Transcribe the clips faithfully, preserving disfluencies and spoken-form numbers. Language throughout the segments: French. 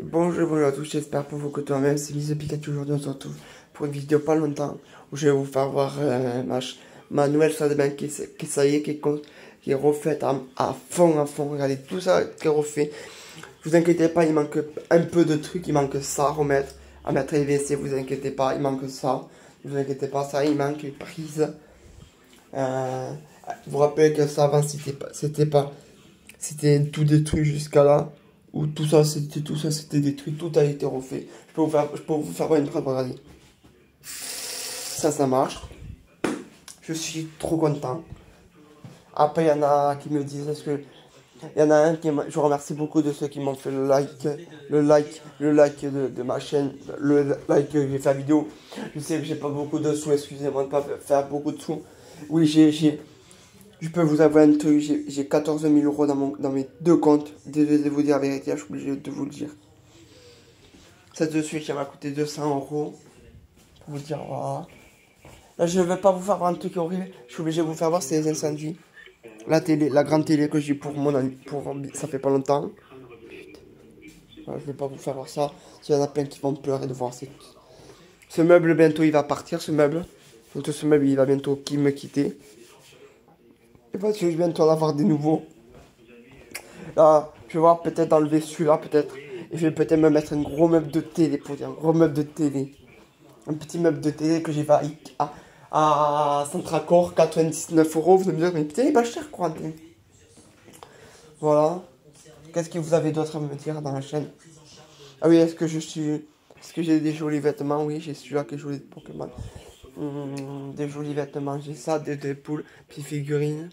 Bonjour, bonjour à tous, j'espère pour vous que tout va bien, c'est Lise Pikachu. Aujourd'hui on se retrouve pour une vidéo pas longtemps où je vais vous faire voir euh, ma, ma nouvelle salle de bain qui, qui ça y est, qui est, qui est refaite à, à fond, à fond. Regardez tout ça qui est refait. Vous inquiétez pas, il manque un peu de trucs, il manque ça à remettre, à mettre les W C, vous inquiétez pas, il manque ça. Vous inquiétez pas, ça il manque les prises. Euh, vous vous rappelez que ça avant c'était pas, c'était pas, c'était tout détruit jusqu'à là. Où tout ça c'était tout ça c'était détruit, tout a été refait. Je peux vous faire, je peux vous faire voir une preuve, regardez. Ça ça marche. Je suis trop content. Après il y en a qui me disent est-ce que il y en a un qui je remercie beaucoup de ceux qui m'ont fait le like, le like, le like de, de ma chaîne, le like que j'ai fait la vidéo. Je sais que j'ai pas beaucoup de sous, excusez-moi de pas faire beaucoup de sous. Oui, j'ai j'ai je peux vous avouer un truc, j'ai quatorze mille euros dans, mon, dans mes deux comptes. Désolé de vous dire la vérité, je suis obligé de vous le dire. Ça de suite, ça m'a coûté deux cents euros. Pour vous dire, voilà. Là, je ne vais pas vous faire voir un truc horrible. Je suis obligé de vous faire voir, c'est les incendies. La télé, la grande télé que j'ai pour mon ami, pour ça fait pas longtemps. Voilà, je ne vais pas vous faire voir ça. Il y en a plein qui vont pleurer de voir ça. Ce meuble, bientôt, il va partir, ce meuble. Bientôt, ce meuble, il va bientôt qui me quitter. Et parce que je vais bientôt en avoir des nouveaux. Là, je vais voir peut-être enlever celui-là, peut-être. Et je vais peut-être me mettre un gros meuble de télé, pour dire un gros meuble de télé. Un petit meuble de télé que j'ai fait à, à, à Centracor, quatre-vingt-dix-neuf euros. Vous allez me dire, mais putain, il est pas cher, quoi. Voilà. Qu'est-ce que vous avez d'autre à me dire dans la chaîne? Ah oui, est-ce que je suis... Est-ce que j'ai des jolis vêtements? Oui, j'ai celui-là qui est joli de Pokémon. Hum, des jolis vêtements, j'ai ça, des, des poules, puis figurines.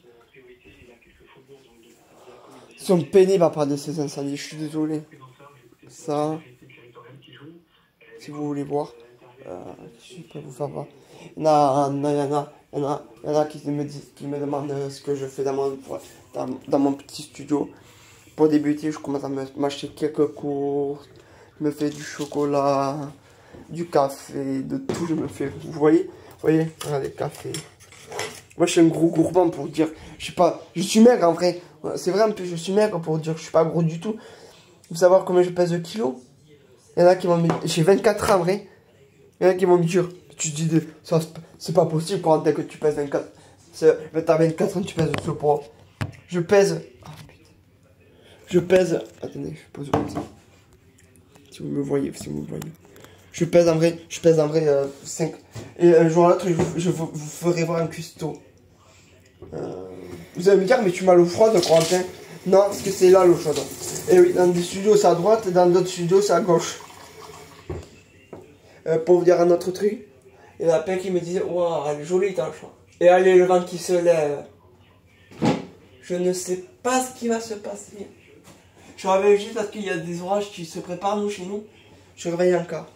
Ils sont pénibles à part de ces incendies, je suis désolé. Ça, si vous voulez voir, euh, je peux vous faire voir. Il y en a, il y en a, il y en a, il y en a qui me disent, qui me demandent ce que je fais dans mon, dans, dans mon petit studio. Pour débuter, je commence à m'acheter quelques courses, je me fais du chocolat, du café, de tout, je me fais, vous voyez, vous voyez, regardez, café. Moi, je suis un gros gourmand pour dire, je suis pas, je suis maigre en vrai. C'est vrai un peu, je suis maigre pour dire que je suis pas gros du tout. Vous savez combien je pèse de kilos? Il y en a qui m'ont mis, j'ai vingt-quatre ans en vrai. Il y en a qui m'ont dit, tu te dis, de, ça c'est pas possible quand que tu pèses vingt-quatre. T'as vingt-quatre ans, tu pèses ce poids. Je pèse, oh, putain. Je pèse, attendez, je pose comme ça. Si vous me voyez, si vous me voyez. Je pèse en vrai, je pèse en vrai euh, cinq. Et un jour à l'autre, je, je vous, vous ferai voir un cuistot. Euh, vous allez me dire, mais tu m'as l'eau froide, Corentin? Non, parce que c'est là l'eau chaude. Et oui, dans des studios c'est à droite, et dans d'autres studios c'est à gauche. Euh, pour vous dire un autre truc, il y en a plein qui me disaient, waouh, elle est jolie ta chambre. Et allez, le vent qui se lève. Je ne sais pas ce qui va se passer. Je réveille juste parce qu'il y a des orages qui se préparent, nous, chez nous. Je réveille encore.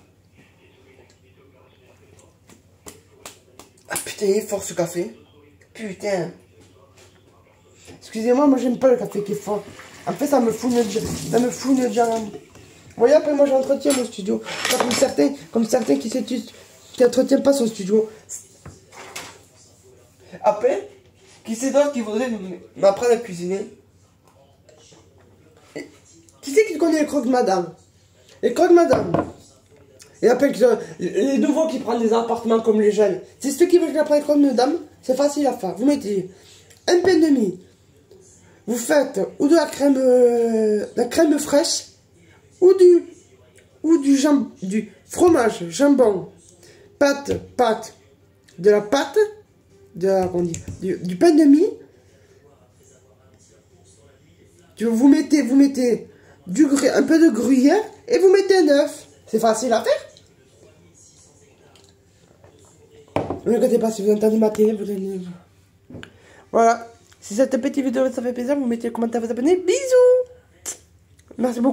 Ah putain, il est fort ce café. Putain. Excusez-moi, moi j'aime pas le café qui est fort. En fait, ça me fout une ça me fout une jambe. Vous voyez, après moi j'entretiens mon studio. Pas comme certains, comme certains qui qui entretiennent pas son studio. Après, qui c'est d'autre qui voudrait m'apprendre à cuisiner? Et qui c'est qui connaît les croque madame? Les croque madame. Et après, les nouveaux qui prennent des appartements comme les jeunes. C'est ceux qui veulent apprendre les croque madame. C'est facile à faire. Vous mettez un pain de mie. Vous faites ou de la crème, euh, de la crème fraîche, ou du, ou du, jam, du fromage, jambon, pâte, pâte, de la pâte, de la, on dit, du, du pain de mie. Vous mettez, vous mettez du, un peu de gruyère et vous mettez un œuf. C'est facile à faire. Ne regardez pas si vous entendez ma télé, vous allez... Voilà. Si cette petite vidéo ça fait plaisir, vous mettez un commentaire, vous abonnez. Bisous. Merci beaucoup.